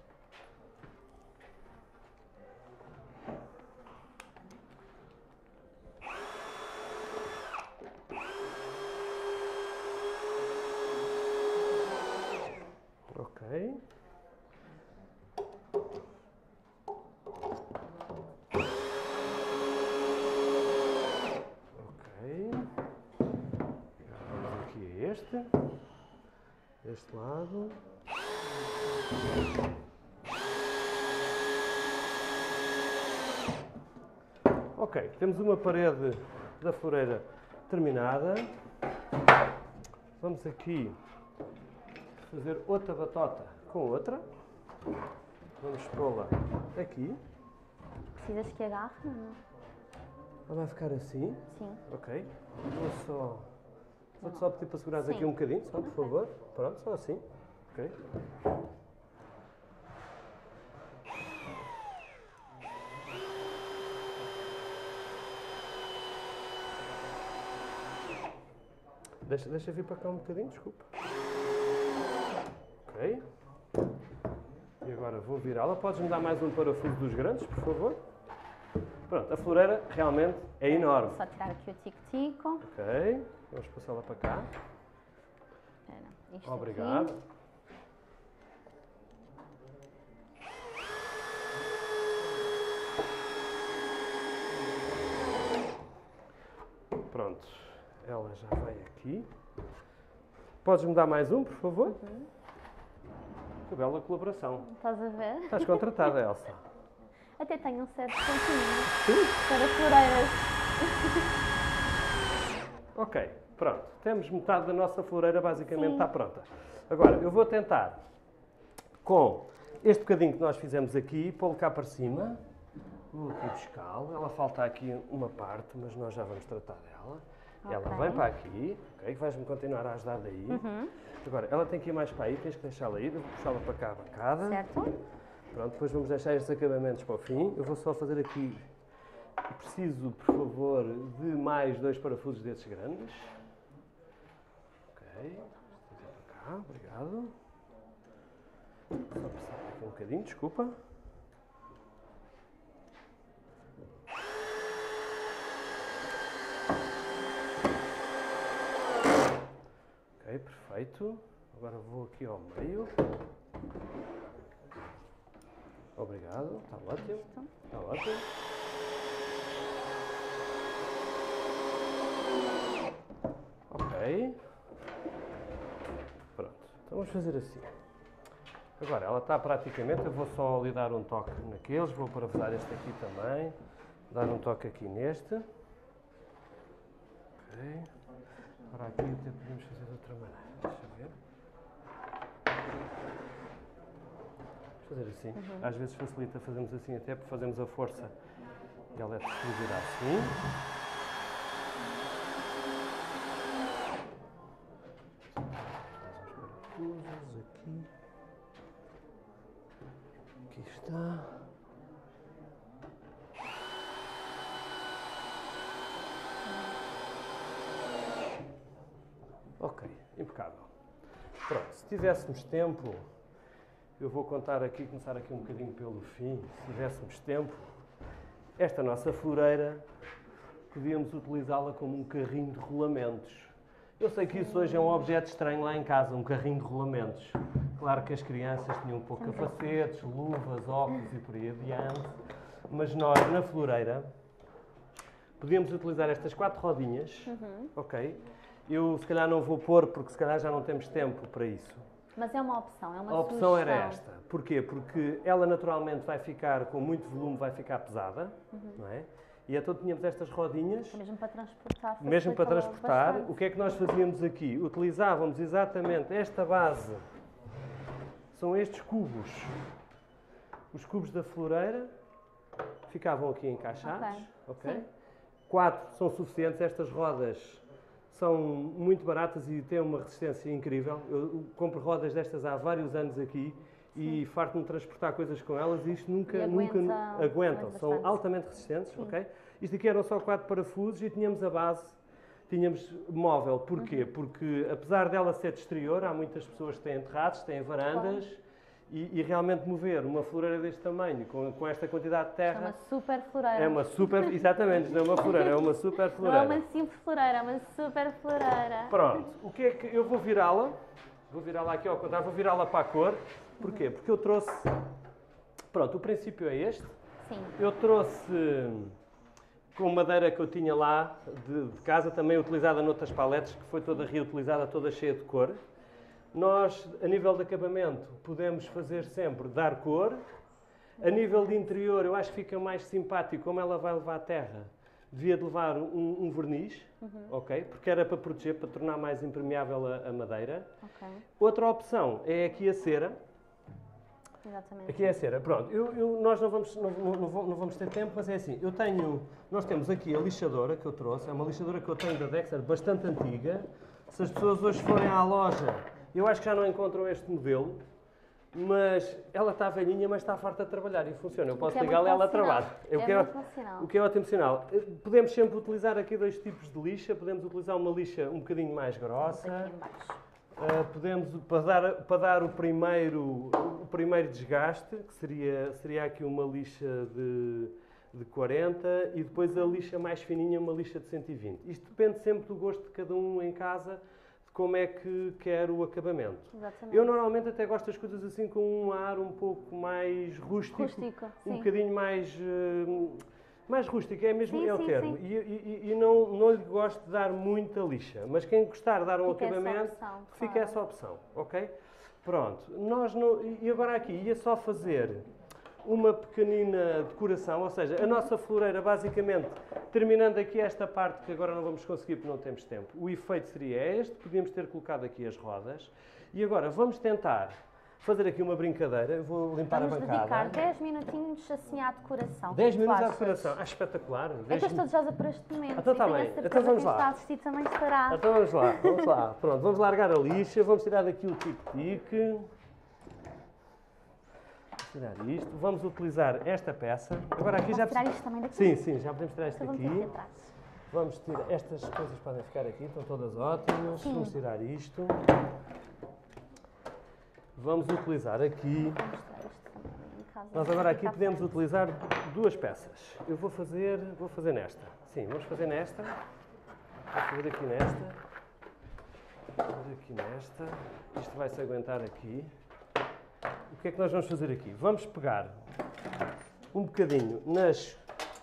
Ok. Vamos aqui a este lado. Ok, temos uma parede da floreira terminada. Vamos aqui fazer outra batota com outra. Vamos pô-la aqui. Precisas que agarre, não é? Ela vai ficar assim. Sim. Ok. Vou-te só pedir para segurares aqui Sim. um bocadinho, só por favor. Pronto, só assim. Ok. Deixa vir para cá um bocadinho, desculpa. Ok. E agora vou virá-la. Podes-me dar mais um parafuso dos grandes, por favor? Pronto, a floreira realmente é enorme. Vou só tirar aqui o tico-tico. Ok, vamos passá-la para cá. Espera, isto Obrigado. aqui. Pronto, ela já vai aqui. Podes-me dar mais um, por favor? Que bela colaboração. Estás a ver? Estás contratada, Elsa. Até tenho um certo sentido Sim. para floreiras. Ok, pronto. Temos metade da nossa floreira, basicamente está pronta. Agora, eu vou tentar, com este bocadinho que nós fizemos aqui, pô-lo cá para cima. Vou aqui buscá-lo. Ela falta aqui uma parte, mas nós já vamos tratar dela. Okay. Ela vem para aqui, ok? Vais-me continuar a ajudar daí. Agora, ela tem que ir mais para aí, tens que deixá-la ir. Eu vou puxá-la para cá a bancada. Certo. Pronto, depois vamos deixar estes acabamentos para o fim. Eu vou só fazer aqui, preciso, por favor, de mais 2 parafusos desses grandes. Ok, para cá, obrigado. Só precisar aqui um bocadinho, desculpa. Ok, perfeito. Agora vou aqui ao meio. Obrigado, está ótimo. Está ótimo. Ok. Pronto, então vamos fazer assim. Agora, ela está praticamente, eu vou só lhe dar um toque naqueles, vou parafusar este aqui também, dar um toque aqui neste. Ok. Agora aqui até podemos fazer de outra maneira, deixa eu ver. Fazer assim. Às vezes facilita fazermos assim, até porque fazemos a força e ela é distribuída assim. Mais uns parafusos aqui. Aqui está. Ok, impecável. Pronto, se tivéssemos tempo, eu vou contar aqui, começar aqui um bocadinho pelo fim. Se tivéssemos tempo, esta nossa floreira, podíamos utilizá-la como um carrinho de rolamentos. Eu sei que isso hoje é um objeto estranho lá em casa, um carrinho de rolamentos. Claro que as crianças tinham um pouco capacetes, luvas, óculos e por aí adiante, mas nós, na floreira, podíamos utilizar estas 4 rodinhas, ok? Eu, se calhar, não vou pôr, porque se calhar já não temos tempo para isso. Mas é uma opção, é uma A opção sugestão. era esta. Porquê? Porque ela naturalmente vai ficar com muito volume, vai ficar pesada, não é? E então tínhamos estas rodinhas. Mesmo para transportar. Mesmo para transportar. O que é que nós fazíamos aqui? Utilizávamos exatamente esta base. São estes cubos. Os cubos da floreira ficavam aqui encaixados. Ok? 4 são suficientes. Estas rodas são muito baratas e têm uma resistência incrível. Eu compro rodas destas há vários anos aqui e farto-me de transportar coisas com elas e isto nunca aguentam. São altamente resistentes, ok? Isto aqui eram só 4 parafusos e tínhamos a base, tínhamos móvel. Porquê? Porque apesar dela ser de exterior, há muitas pessoas que têm terraços, têm varandas e realmente mover uma floreira deste tamanho, com esta quantidade de terra... É uma super floreira. É uma super... Exatamente, não é uma floreira, é uma super floreira. Não é uma simples floreira, é uma super floreira. Pronto, o que é que... Eu vou virá-la aqui ao contrário, vou virá-la para a cor. Porquê? Porque eu trouxe... Pronto, o princípio é este. Sim. Eu trouxe com madeira que eu tinha lá de casa, também utilizada noutras paletes, que foi toda reutilizada, toda cheia de cor. Nós, a nível de acabamento, podemos fazer sempre dar cor. A nível de interior, eu acho que fica mais simpático, como ela vai levar a terra, devia de levar um verniz, ok? Porque era para proteger, para tornar mais impermeável a madeira. Okay. Outra opção é aqui a cera. Exatamente. Aqui é a cera. Pronto, nós não vamos ter tempo, mas é assim, nós temos aqui a lixadora que eu trouxe, é uma lixadora que eu tenho da Dexter, bastante antiga. Se as pessoas hoje forem à loja, eu acho que já não encontram este modelo, mas ela está velhinha, mas está farta de trabalhar e funciona. Eu posso ligá-la e ela trabalha. O que é ótimo sinal. Podemos sempre utilizar aqui 2 tipos de lixa. Podemos utilizar uma lixa um bocadinho mais grossa. Podemos, para dar o primeiro desgaste, que seria aqui uma lixa de 40 e depois a lixa mais fininha, uma lixa de 120. Isto depende sempre do gosto de cada um em casa, como é que quer o acabamento. Exatamente. Eu normalmente até gosto das coisas assim com um ar um pouco mais rústico um bocadinho mais rústico, é mesmo o termo. E não lhe gosto de dar muita lixa, mas quem gostar de dar um acabamento, fica essa opção, ok? Pronto, e agora aqui ia só fazer uma pequenina decoração, ou seja, a nossa floreira basicamente, terminando aqui esta parte que agora não vamos conseguir porque não temos tempo, o efeito seria este, podíamos ter colocado aqui as rodas e agora vamos tentar fazer aqui uma brincadeira, eu vou limpar a bancada. Vamos dedicar 10 minutinhos assim à decoração. 10 minutos à decoração, espetacular. É que eu estou desejosa por este momento. Então está bem, então vamos lá. Quem está a assistir também estará. Então vamos lá, pronto, vamos largar a lixa, vamos tirar daqui o tic-tic. Tirar isto, vamos utilizar esta peça. Agora aqui já tirar isto também daqui? Sim, já podemos tirar isto aqui. Vamos tirar, estas coisas podem ficar aqui, estão todas ótimas. Sim. Vamos tirar isto. Vamos utilizar aqui. Nós agora aqui podemos utilizar duas peças. Eu vou fazer nesta. Sim, vamos fazer nesta. Vou fazer aqui nesta. Vou fazer aqui nesta. Isto vai se aguentar aqui. O que é que nós vamos fazer aqui? Vamos pegar um bocadinho nas...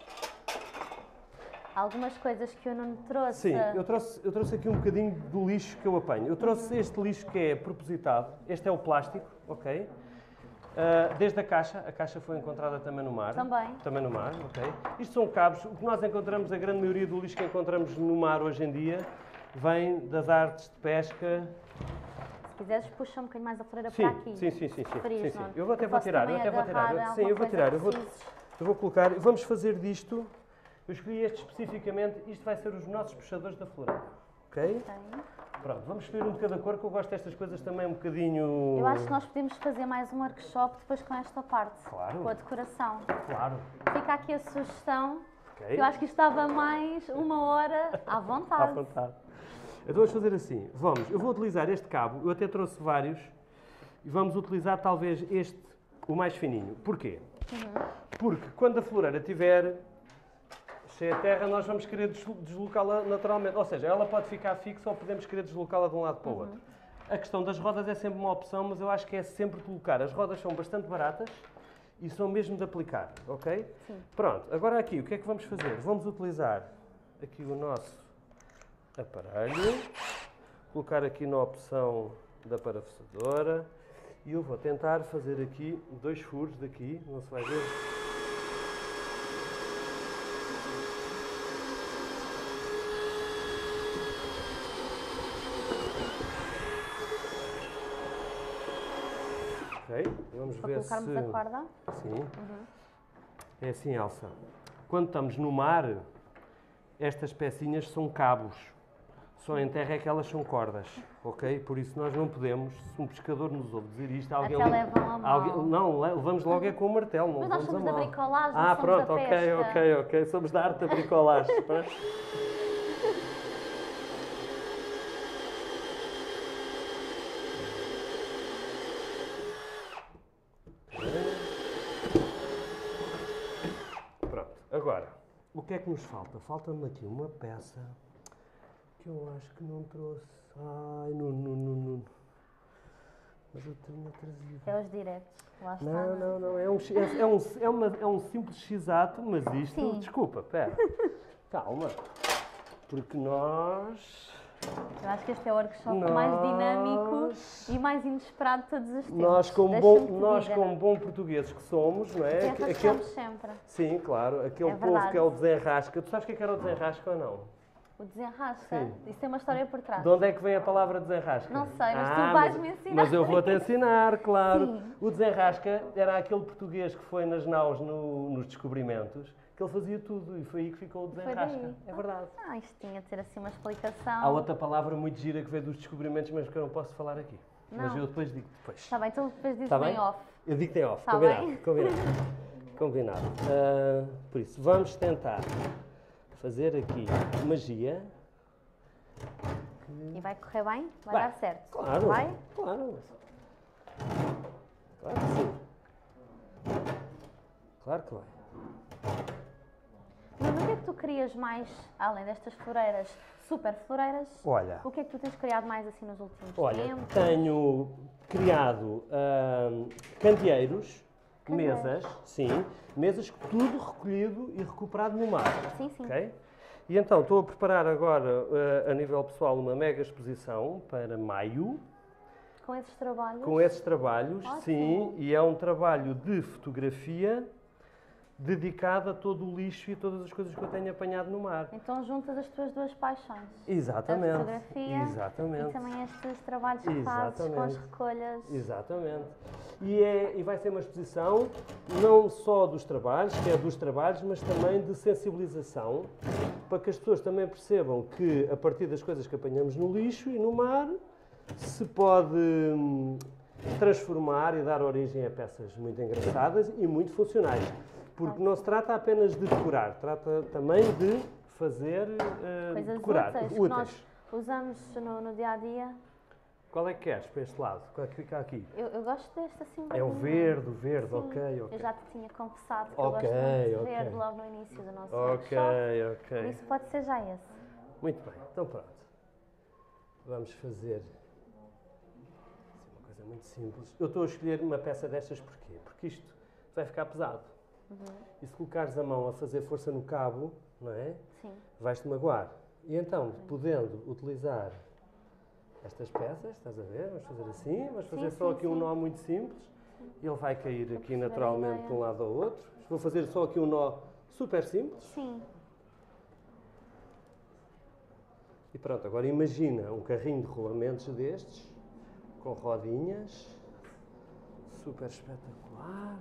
Algumas coisas que eu não trouxe. Sim, eu trouxe aqui um bocadinho do lixo que eu apanho. Eu trouxe este lixo que é propositado. Este é o plástico, ok? Desde a caixa foi encontrada também no mar. Também no mar, ok? Isto são cabos. O que nós encontramos, a grande maioria do lixo que encontramos no mar hoje em dia, vem das artes de pesca. Se quiseres, puxa um bocadinho mais a floreira para aqui. Sim. Eu até vou tirar. Sim, eu vou tirar. Eu vou colocar. Vamos fazer disto. Eu escolhi este especificamente. Isto vai ser os nossos puxadores da floreira. Ok? Pronto, vamos escolher um de cada cor, que eu gosto destas coisas também um bocadinho... Eu acho que nós podemos fazer mais um workshop depois com esta parte. Claro. Com a decoração. Claro. Fica aqui a sugestão. Okay. Eu acho que isto estava mais uma hora à vontade. À vontade. Então vamos fazer assim. Eu vou utilizar este cabo. Eu até trouxe vários. E vamos utilizar talvez este, o mais fininho. Porquê? Porque quando a floreira estiver cheia de terra, nós vamos querer deslocá-la naturalmente. Ou seja, ela pode ficar fixa ou podemos querer deslocá-la de um lado para o outro. A questão das rodas é sempre uma opção, mas eu acho que é sempre colocar. As rodas são bastante baratas e são mesmo de aplicar, ok? Sim. Pronto, agora aqui, o que é que vamos fazer? Vamos utilizar aqui o nosso aparelho, colocar aqui na opção da parafusadora e eu vou tentar fazer aqui 2 furos daqui, não se vai ver. Ok, vamos ver se... Para colocarmos a corda? Sim. É assim, Elsa. Quando estamos no mar, estas pecinhas são cabos. Só em terra é que elas são cordas, ok? Por isso nós não podemos, se um pescador nos ouve dizer isto, até levam a mão. Não, levamos logo é com o martelo, não mas nós somos da bricolagem, somos pronto, da pesca. ok. Somos da arte da bricolagem. Pronto, agora, o que é que nos falta? Falta-me aqui uma peça que eu acho que não trouxe. Ai, não. Mas eu tinha trazido. É os diretos. Lá está. Não. É um simples x-ato, mas isto... Sim. Desculpa, pera. Calma. Porque nós... Eu acho que este é o workshop mais dinâmico e mais inesperado de todos os tempos. Nós, como bom portugueses que somos, não é? Sempre. Sim, claro. Aquele povo que é o desenrasca. Tu sabes o que era o desenrasca ou não? O desenrasca? Sim. Isso tem uma história por trás. De onde é que vem a palavra desenrasca? Não sei, mas tu vais-me ensinar. Mas eu vou-te ensinar, claro. Sim. O desenrasca era aquele português que foi nas naus nos descobrimentos, que ele fazia tudo e foi aí que ficou o desenrasca. É verdade. Isto tinha de ter assim uma explicação. Há outra palavra muito gira que veio dos descobrimentos, mas que eu não posso falar aqui. Não. Mas eu depois digo depois. Está bem, então depois dizes em off. Eu digo-te em off. Tá Combinado. Por isso, vamos tentar fazer aqui magia. E vai correr bem? Vai dar certo? Claro. Vai? Claro. Claro que sim. Claro que vai. Mas o que é que tu querias mais, além destas floreiras, super floreiras? Olha. O que é que tu tens criado mais assim nos últimos tempos? Tenho criado candeeiros, mesas, sim. Mesas, tudo recolhido e recuperado no mar. Sim. Okay? E então estou a preparar agora, a nível pessoal, uma mega exposição para maio. Com esses trabalhos? Com esses trabalhos, Ótimo. sim, e é um trabalho de fotografia dedicado a todo o lixo e todas as coisas que eu tenho apanhado no mar. Então juntas as tuas duas paixões. Exatamente. A fotografia Exatamente. e também estes trabalhos que fazes com as recolhas. Exatamente. E vai ser uma exposição não só dos trabalhos, que é dos trabalhos, mas também de sensibilização, para que as pessoas também percebam que a partir das coisas que apanhamos no lixo e no mar, se pode transformar e dar origem a peças muito engraçadas e muito funcionais. Porque não se trata apenas de decorar, trata também de fazer coisas decorar. úteis que nós usamos no dia a dia. Qual é que queres para este lado? Qual é que fica aqui? Eu gosto deste assim. É o verde, Sim, ok. Eu já te tinha confessado que eu gosto muito de verde logo no início do nosso workshop. Por isso pode ser já esse. Muito bem, então pronto. Vamos fazer uma coisa muito simples. Eu estou a escolher uma peça destas porquê? Porque isto vai ficar pesado. E se colocares a mão a fazer força no cabo, não é? Sim. Vais-te magoar. E então, podendo utilizar estas peças, estás a ver? Vamos fazer assim, vamos fazer só aqui um nó muito simples. Ele vai cair aqui naturalmente de um lado ao outro. Vou fazer só aqui um nó super simples. Sim. E pronto, agora imagina um carrinho de rolamentos destes, com rodinhas, super espetacular.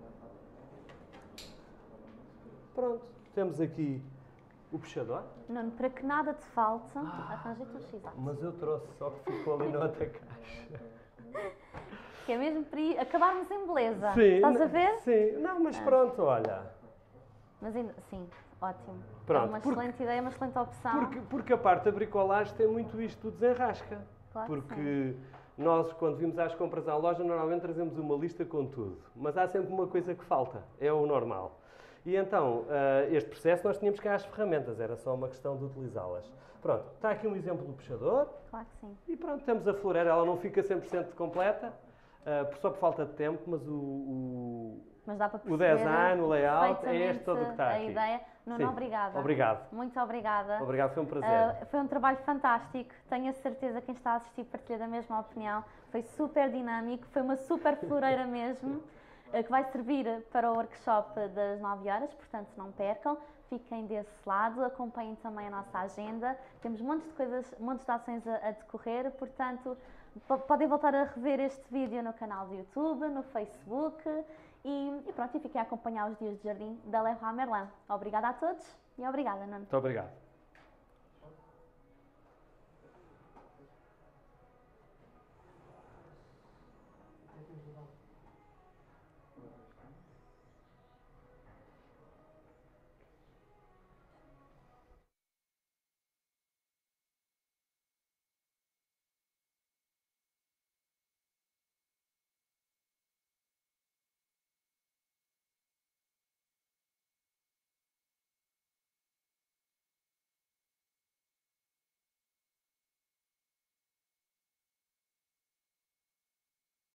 Pronto, temos aqui o puxador. Nuno, para que nada te falte, arranja-te um x-ato. Mas eu trouxe, só que ficou ali na outra caixa. Que é mesmo para acabarmos em beleza. Sim, Estás a ver? Sim, não, mas pronto, olha. Mas ainda, sim, ótimo. Pronto, é uma excelente ideia, uma excelente opção. Porque a parte da bricolagem tem muito isto do desenrasca. Claro Porque nós, quando vimos às compras à loja, normalmente trazemos uma lista com tudo. Mas há sempre uma coisa que falta, é o normal. E então, este processo nós tínhamos cá as ferramentas, era só uma questão de utilizá-las. Pronto, está aqui um exemplo do puxador. Claro que sim. E pronto, temos a floreira, ela não fica 100% completa, só por falta de tempo, mas mas dá para o design, o layout, é este todo que está a aqui. ideia. Nuno, Sim. obrigada. Obrigado. Muito obrigada. Obrigado, foi um prazer. Foi um trabalho fantástico. Tenho a certeza que quem está a assistir partilha da mesma opinião. Foi super dinâmico, foi uma super floreira mesmo, que vai servir para o workshop das 9 horas, portanto não percam. Fiquem desse lado, acompanhem também a nossa agenda. Temos montes de coisas, montes de ações a decorrer, portanto podem voltar a rever este vídeo no canal do YouTube, no Facebook e pronto, e fiquem a acompanhar os dias de jardim da Leroy Merlin. Obrigada a todos e obrigada, Nuno. Muito obrigado.